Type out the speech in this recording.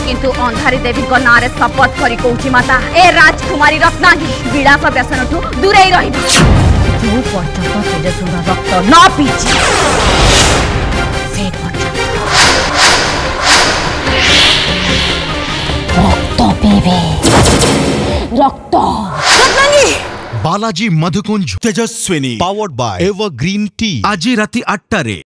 किंतु अंधारी देवी ना शपथ करी कहूची माता ए राजकुमारी रत्नांगी विलास व्यसन ठू दूरे रही जो पर्यटन तेजस्वी रक्त न पीछे से रक्त पीबे रक्त रत्नांगी Balaji Madhukunj Tejaswini powered by Evergreen Tea आज राति 8 रे।